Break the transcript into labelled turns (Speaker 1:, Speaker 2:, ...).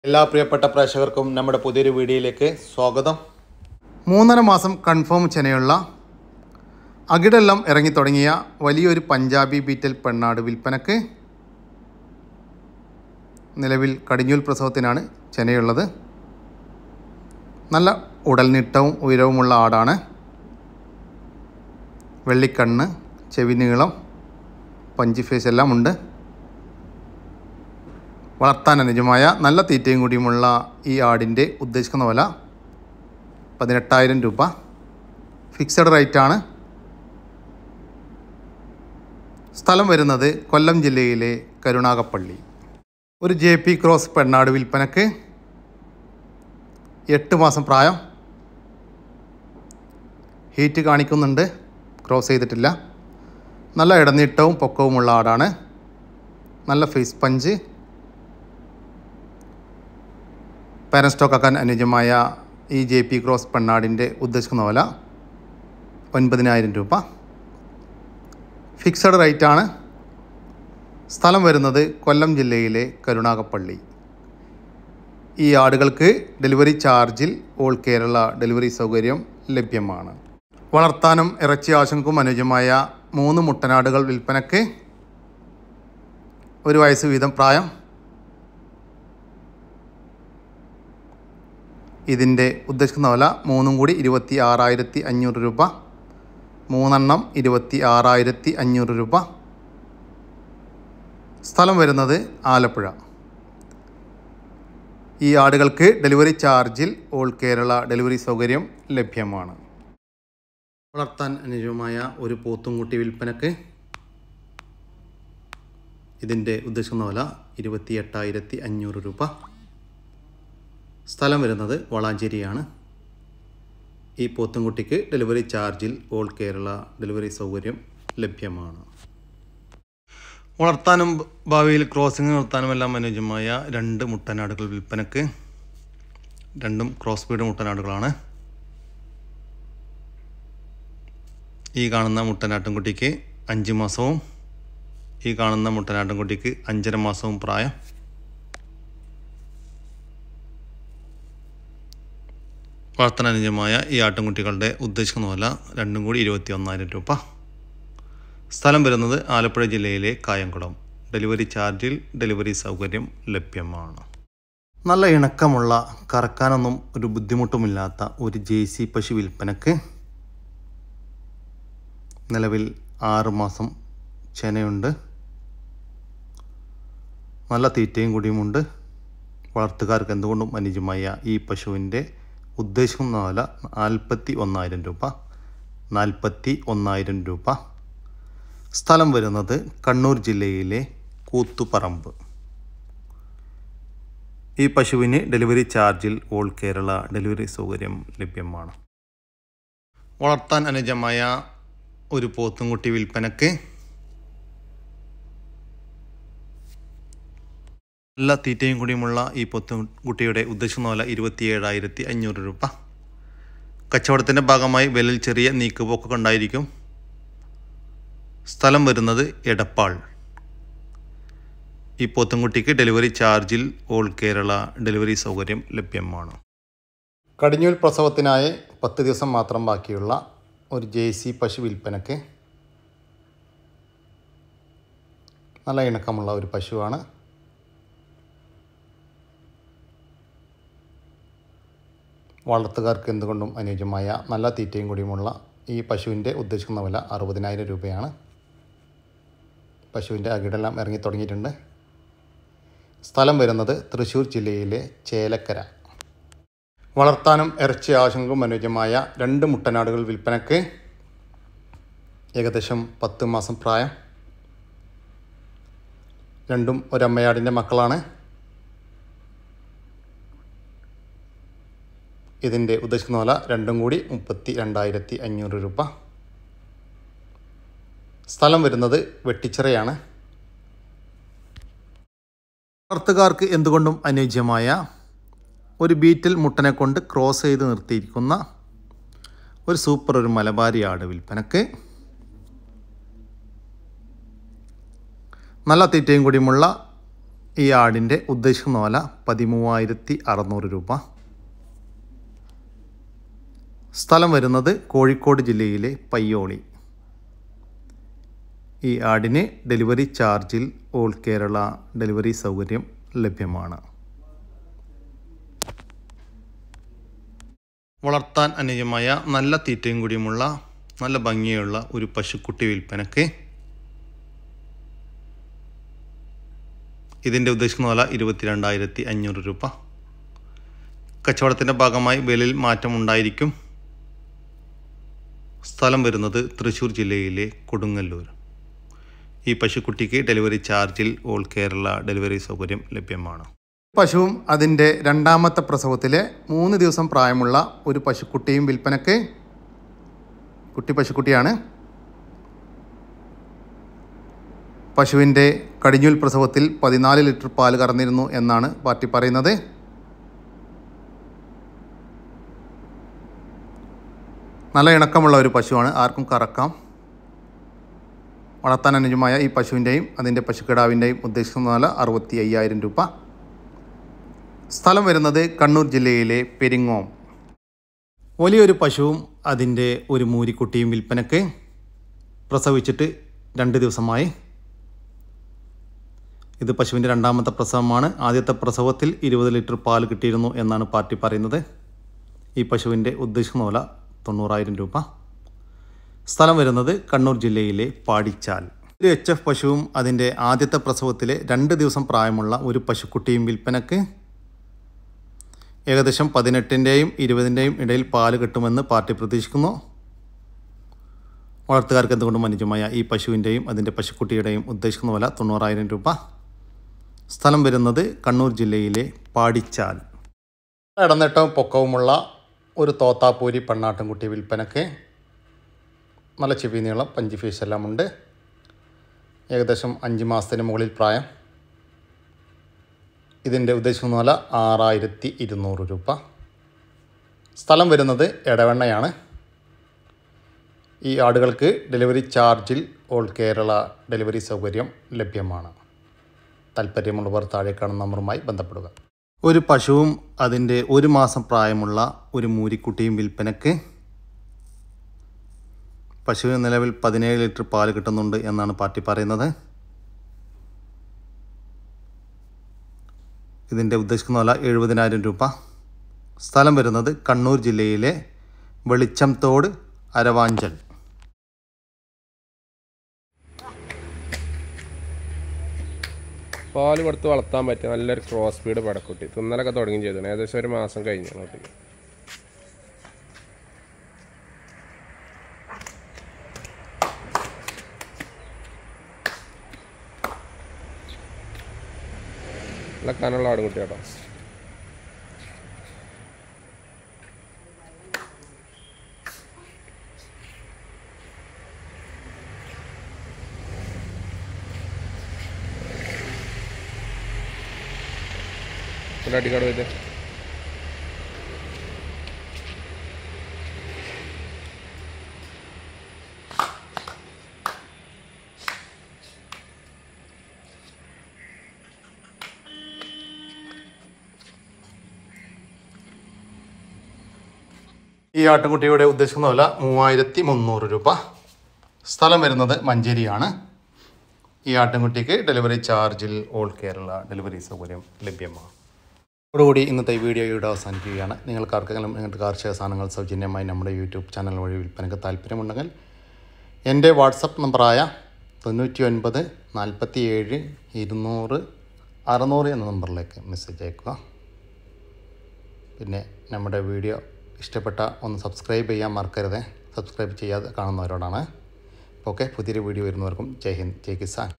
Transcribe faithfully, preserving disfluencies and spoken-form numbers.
Speaker 1: എല്ലാ പ്രിയപ്പെട്ട പ്രേക്ഷകർക്കും നമ്മുടെ പുതിയൊരു വീഡിയോയിലേക്ക് സ്വാഗതം. മൂന്നര മാസം കൺഫേം ചെനയുള്ള അകിടെല്ലാം ഇറങ്ങി തുടങ്ങിയ വലിയൊരു പഞ്ചാബി ബീറ്റൽ പെണ്ണാട് വിൽപ്പനക്ക്. നിലവിൽ കടിഞ്ഞൂൽ പ്രസവത്തിനാണ് ചെനയുള്ളത്. നല്ല ഉടൽനീട്ടവും ഉയരവുമുള്ള ആടാണ്. വെള്ളിക്കണ്ണ്, ചെവി നീളം, പഞ്ച് ഫേസ് എല്ലാം ഉണ്ട്. വളർത്താൻ അനുയോജ്യമായ നല്ല തീറ്റയും കൂടിയുമുള്ള ഈ ആടിൻ്റെ ഉദ്ദേശിക്കുന്ന വില പതിനെട്ടായിരം രൂപ. ഫിക്സഡ് റേറ്റാണ്. സ്ഥലം വരുന്നത് കൊല്ലം ജില്ലയിലെ കരുനാഗപ്പള്ളി. ഒരു ജെ പി ക്രോസ് പെണ്ണാട് വിൽപ്പനക്ക്. എട്ട് മാസം പ്രായം. ഹീറ്റ് കാണിക്കുന്നുണ്ട്, ക്രോസ് ചെയ്തിട്ടില്ല. നല്ല ഇടനീട്ടവും പൊക്കവുമുള്ള ആടാണ്. നല്ല ഫേസ് പഞ്ച്. പാരൻ സ്റ്റോക്ക് ആക്കാൻ അനുയോജ്യമായ ഈ ജെ പി ക്രോസ് പെണ്ണാടിൻ്റെ ഉദ്ദേശിക്കുന്ന വില ഒൻപതിനായിരം രൂപ. ഫിക്സഡ് റേറ്റാണ്. സ്ഥലം വരുന്നത് കൊല്ലം ജില്ലയിലെ കരുനാഗപ്പള്ളി. ഈ ആടുകൾക്ക് ഡെലിവറി ചാർജിൽ ഓൾ കേരള ഡെലിവറി സൗകര്യം ലഭ്യമാണ്. വളർത്താനും ഇറച്ചി ആവശ്യങ്ങൾക്കും അനുയോജ്യമായ മൂന്ന് മുട്ടനാടുകൾ വിൽപ്പനക്ക്. ഒരു വയസ്സ് വീതം പ്രായം. ഇതിൻ്റെ ഉദ്ദേശിക്കുന്ന വില മൂന്നും കൂടി ഇരുപത്തി ആറായിരത്തി അഞ്ഞൂറ് രൂപ. മൂന്നെണ്ണം ഇരുപത്തി ആറായിരത്തി അഞ്ഞൂറ് രൂപ. സ്ഥലം വരുന്നത് ആലപ്പുഴ. ഈ ആടുകൾക്ക് ഡെലിവറി ചാർജിൽ ഓൾ കേരള ഡെലിവറി സൗകര്യം ലഭ്യമാണ്. വളർത്താൻ അനുയോജ്യമായ ഒരു പോത്തുംകുട്ടി വിൽപ്പനക്ക്. ഇതിൻ്റെ ഉദ്ദേശിക്കുന്ന വില ഇരുപത്തി എട്ടായിരത്തി അഞ്ഞൂറ് രൂപ. സ്ഥലം വരുന്നത് വളാഞ്ചേരിയാണ്. ഈ പോത്തുംകുട്ടിക്ക് ഡെലിവറി ചാർജിൽ ഓൾ കേരള ഡെലിവറി സൗകര്യം ലഭ്യമാണ്. വളർത്താനും ഭാവിയിൽ ക്രോസിംഗ് നിർത്താനുമെല്ലാം അനുയോജ്യമായ രണ്ട് മുട്ടനാടുകൾ വിൽപ്പനക്ക്. രണ്ടും ക്രോസ് ബീഡ് മുട്ടനാടുകളാണ്. ഈ കാണുന്ന മുട്ടനാട്ടുംകുട്ടിക്ക് അഞ്ച് മാസവും ഈ കാണുന്ന മുട്ടനാട്ടുംകുട്ടിക്ക് അഞ്ചര മാസവും പ്രായം. വളർത്താൻ അനുയോജ്യമായ ഈ ആട്ടുംകുട്ടികളുടെ ഉദ്ദേശിക്കുന്ന വില രണ്ടും കൂടി ഇരുപത്തി ഒന്നായിരം രൂപ. സ്ഥലം വരുന്നത് ആലപ്പുഴ ജില്ലയിലെ കായംകുളം. ഡെലിവറി ചാർജിൽ ഡെലിവറി സൗകര്യം ലഭ്യമാണ്. നല്ല ഇണക്കമുള്ള, കറക്കാനൊന്നും ഒരു ബുദ്ധിമുട്ടുമില്ലാത്ത ഒരു ജേഴ്സി പശു വിൽപ്പനക്ക്. നിലവിൽ ആറ് മാസം ചെനയുണ്ട്. നല്ല തീറ്റയും കൂടിയുമുണ്ട്. വളർത്തുകാർക്ക് എന്തുകൊണ്ടും അനുയോജ്യമായ ഈ പശുവിൻ്റെ ഉദ്ദേശിക്കുന്ന വില നാൽപ്പത്തി ഒന്നായിരം രൂപ. നാൽപ്പത്തി ഒന്നായിരം രൂപ. സ്ഥലം വരുന്നത് കണ്ണൂർ ജില്ലയിലെ കൂത്തുപറമ്പ്. ഈ പശുവിന് ഡെലിവറി ചാർജിൽ ഓൾ കേരള ഡെലിവറി സൗകര്യം ലഭ്യമാണ്. വളർത്താൻ അനുയോജ്യമായ ഒരു പോത്തുംകുട്ടി വിൽപ്പനക്ക്. നല്ല തീറ്റയും കൂടിയുമുള്ള ഈ പോത്തുംകുട്ടിയുടെ ഉദ്ദേശിക്കുന്ന വില ഇരുപത്തി ഏഴായിരത്തി അഞ്ഞൂറ് രൂപ. കച്ചവടത്തിൻ്റെ ഭാഗമായി വിലയിൽ ചെറിയ നീക്കുപോക്കൊക്കെ ഉണ്ടായിരിക്കും. സ്ഥലം വരുന്നത് എടപ്പാൾ. ഈ പോത്തുംകുട്ടിക്ക് ഡെലിവറി ചാർജിൽ ഓൾ കേരള ഡെലിവറി സൗകര്യം ലഭ്യമാണ്. കടിഞ്ഞൂൽ പ്രസവത്തിനായി പത്ത് ദിവസം മാത്രം ബാക്കിയുള്ള ഒരു ജേഴ്സി പശു വിൽപ്പനക്ക്. നല്ല ഇണക്കമുള്ള ഒരു പശുവാണ്. വളർത്തുകാർക്ക് എന്തുകൊണ്ടും അനുയോജ്യമായ നല്ല തീറ്റയും കൂടിയുമുള്ള ഈ പശുവിൻ്റെ ഉദ്ദേശിക്കുന്ന വില അറുപതിനായിരം രൂപയാണ്. പശുവിൻ്റെ അകിടെല്ലാം ഇറങ്ങി തുടങ്ങിയിട്ടുണ്ട്. സ്ഥലം വരുന്നത് തൃശ്ശൂർ ജില്ലയിലെ ചേലക്കര. വളർത്താനും ഇറച്ചി ആവശ്യങ്ങൾക്കും അനുയോജ്യമായ രണ്ട് മുട്ടനാടുകൾ വിൽപ്പനക്ക്. ഏകദേശം പത്ത് മാസം പ്രായം. രണ്ടും ഒരമ്മയാടിൻ്റെ മക്കളാണ്. ഇതിൻ്റെ ഉദ്ദേശിക്കുന്ന വില രണ്ടും കൂടി മുപ്പത്തി രണ്ടായിരത്തി അഞ്ഞൂറ് രൂപ. സ്ഥലം വരുന്നത് വെട്ടിച്ചിറയാണ്. വളർത്തുകാർക്ക് എന്തുകൊണ്ടും അനുയോജ്യമായ ഒരു ബീറ്റൽ മുട്ടനെ കൊണ്ട് ക്രോസ് ചെയ്ത് നിർത്തിയിരിക്കുന്ന ഒരു സൂപ്പർ ഒരു മലബാരി ആട് വിൽപ്പനക്ക്. നല്ല തീറ്റയും കൂടിയുമുള്ള ഈ ആടിൻ്റെ ഉദ്ദേശിക്കുന്ന വില പതിമൂവായിരത്തി അറുന്നൂറ് രൂപ. സ്ഥലം വരുന്നത് കോഴിക്കോട് ജില്ലയിലെ പയ്യോളി. ഈ ആടിന് ഡെലിവറി ചാർജിൽ ഓൾ കേരള ഡെലിവറി സൗകര്യം ലഭ്യമാണ്. വളർത്താൻ അനുയോജ്യമായ നല്ല തീറ്റയും കൂടിയുമുള്ള നല്ല ഭംഗിയുള്ള ഒരു പശുക്കുട്ടി വിൽപ്പനയ്ക്ക്. ഇതിൻ്റെ ഉദ്ദേശിക്കുന്ന വില ഇരുപത്തിരണ്ടായിരത്തി അഞ്ഞൂറ് രൂപ. കച്ചവടത്തിൻ്റെ ഭാഗമായി വിലയിൽ മാറ്റമുണ്ടായിരിക്കും. സ്ഥലം വരുന്നത് തൃശ്ശൂർ ജില്ലയിലെ കൊടുങ്ങല്ലൂർ. ഈ പശുക്കുട്ടിക്ക് ഡെലിവറി ചാർജിൽ ഓൾ കേരള ഡെലിവറി സൗകര്യം ലഭ്യമാണ്. പശുവും അതിൻ്റെ രണ്ടാമത്തെ പ്രസവത്തിലെ മൂന്ന് ദിവസം പ്രായമുള്ള ഒരു പശുക്കുട്ടിയും വിൽപ്പനയ്ക്ക്. കുട്ടി പശുക്കുട്ടിയാണ്. പശുവിൻ്റെ കടിഞ്ഞൂൽ പ്രസവത്തിൽ പതിനാല് ലിറ്റർ പാൽ കറന്നിരുന്നു എന്നാണ് പാർട്ടി പറയുന്നത്. നല്ല ഇണക്കമുള്ള ഒരു പശുവാണ്, ആർക്കും കറക്കാം. വളർത്താൻ അനുയോജ്യമായ ഈ പശുവിൻ്റെയും അതിൻ്റെ പശുക്കിടാവിൻ്റെയും ഉദ്ദേശിക്കുന്ന വില അറുപത്തി അയ്യായിരം രൂപ. സ്ഥലം വരുന്നത് കണ്ണൂർ ജില്ലയിലെ പെരിങ്ങോം. വലിയൊരു പശുവും അതിൻ്റെ ഒരു മൂരിക്കുട്ടിയും വിൽപ്പനയ്ക്ക്. പ്രസവിച്ചിട്ട് രണ്ട് ദിവസമായി. ഇത് പശുവിൻ്റെ രണ്ടാമത്തെ പ്രസവമാണ്. ആദ്യത്തെ പ്രസവത്തിൽ ഇരുപത് ലിറ്റർ പാൽ കിട്ടിയിരുന്നു എന്നാണ് പാർട്ടി പറയുന്നത്. ഈ പശുവിൻ്റെ ഉദ്ദേശിക്കുന്ന വില തൊണ്ണൂറായിരം രൂപ. സ്ഥലം വരുന്നത് കണ്ണൂർ ജില്ലയിലെ പാടിച്ചാൽ. ഒരു എച്ച് എഫ് പശുവും അതിൻ്റെ ആദ്യത്തെ പ്രസവത്തിലെ രണ്ട് ദിവസം പ്രായമുള്ള ഒരു പശുക്കുട്ടിയും വിൽപ്പനയ്ക്ക്. ഏകദേശം പതിനെട്ടിൻ്റെയും ഇരുപതിൻ്റെയും ഇടയിൽ പാല് കിട്ടുമെന്ന് പാർട്ടി പ്രതീക്ഷിക്കുന്നു. വളർത്തുകാർക്ക് എന്തുകൊണ്ടും അനുയോജ്യമായ ഈ പശുവിൻ്റെയും അതിൻ്റെ പശുക്കുട്ടിയുടെയും ഉദ്ദേശിക്കുന്ന വില തൊണ്ണൂറായിരം രൂപ. സ്ഥലം വരുന്നത് കണ്ണൂർ ജില്ലയിലെ പാടിച്ചാൽ. ഇടനേട്ടവും പൊക്കവുമുള്ള ഒരു തോത്താപ്പൂരി പെണ്ണാട്ടുംകുട്ടി വിൽപ്പനയ്ക്ക്. നല്ല ചെവി നീളം, പഞ്ച് ഫീസ് എല്ലാം ഉണ്ട്. ഏകദേശം അഞ്ച് മാസത്തിന് മുകളിൽ പ്രായം. ഇതിൻ്റെ ഉദ്ദേശിക്കുന്ന വില ആറായിരത്തി ഇരുന്നൂറ് രൂപ. സ്ഥലം വരുന്നത് എടവണ്ണയാണ്. ഈ ആടുകൾക്ക് ഡെലിവറി ചാർജിൽ ഓൾ കേരള ഡെലിവറി സൗകര്യം ലഭ്യമാണ്. താല്പര്യമുള്ളവർ താഴെ കാണുന്ന നമ്പറുമായി ബന്ധപ്പെടുക. ഒരു പശുവും അതിൻ്റെ ഒരു മാസം പ്രായമുള്ള ഒരു മൂരിക്കുട്ടിയും വിൽപ്പനയ്ക്ക്. പശുവിന് നിലവിൽ പതിനേഴ് ലിറ്റർ പാൽ കിട്ടുന്നുണ്ട് എന്നാണ് പാർട്ടി പറയുന്നത്. ഇതിൻ്റെ ഉദ്ദേശിക്കുന്ന വില എഴുപതിനായിരം രൂപ. സ്ഥലം വരുന്നത് കണ്ണൂർ ജില്ലയിലെ വെളിച്ചംതോട് അരവാഞ്ചൽ.
Speaker 2: പാൽ കൊടുത്ത് വളർത്താൻ പറ്റിയ നല്ലൊരു ക്രോസ് സ്പീഡ് പടക്കുട്ടി. തിന്നലൊക്കെ തുടങ്ങി ചെയ്തു. ഏകദേശം ഒരു മാസം കഴിഞ്ഞു അങ്ങോട്ടേക്ക്. നല്ല കനുള്ള ആടുകുട്ടി കേട്ടോ. അടിക്കാട് പോയത്
Speaker 1: ഈ ആട്ടുംകുട്ടിയുടെ ഉദ്ദേശിക്കുന്ന വില മൂവായിരത്തി മുന്നൂറ് രൂപ. സ്ഥലം വരുന്നത് മഞ്ചേരിയാണ്. ഈ ആട്ടുംകുട്ടിക്ക് ഡെലിവറി ചാർജിൽ ഓൾ കേരള ഡെലിവറി സൗകര്യം ലഭ്യമാണ്. അതോടുകൂടി ഇന്നത്തെ വീഡിയോ ഇവിടെ അവസാനിക്കുകയാണ്. നിങ്ങൾക്ക് ആർക്കെങ്കിലും ഇങ്ങനത്തെ കാർഷിക സാധനങ്ങൾ സൗജന്യമായി നമ്മുടെ യൂട്യൂബ് ചാനൽ വഴി വിൽപ്പനയ്ക്ക് താല്പര്യമുണ്ടെങ്കിൽ എൻ്റെ വാട്സപ്പ് നമ്പറായ തൊണ്ണൂറ്റി ഒൻപത് നാൽപ്പത്തി ഏഴ് ഇരുന്നൂറ് അറുന്നൂറ് എന്ന നമ്പറിലേക്ക് മെസ്സേജ് അയക്കുക. പിന്നെ നമ്മുടെ വീഡിയോ ഇഷ്ടപ്പെട്ട ഒന്ന് സബ്സ്ക്രൈബ് ചെയ്യാൻ മറക്കരുത്. സബ്സ്ക്രൈബ് ചെയ്യാതെ കാണുന്നവരോടാണ്. ഓക്കെ, പുതിയൊരു വീഡിയോ വരുന്നവർക്കും ജയ് ഹിന്ദ്, ജയ് കിസാൻ.